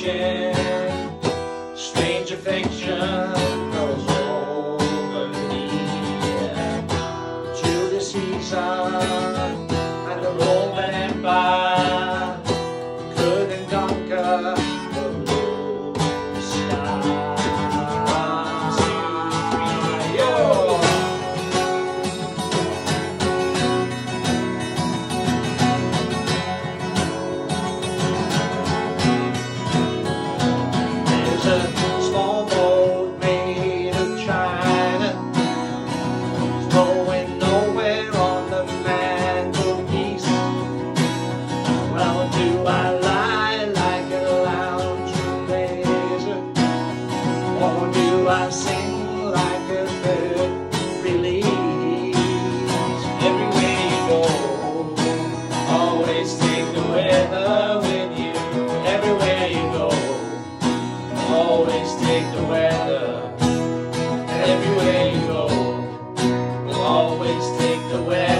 reaching, strange affection goes over me. Julius Caesar and the Roman Empire couldn't conquer the blue sky. 1, 2, 3, yo! There's a small boat made of China, going nowhere on the mantelpiece. Well, do I lie like a lounge razor, or do I sing like a bird release? Everywhere you go, always take the weather with you. Everywhere you go, always take the weather. And everywhere you go, always take the weather.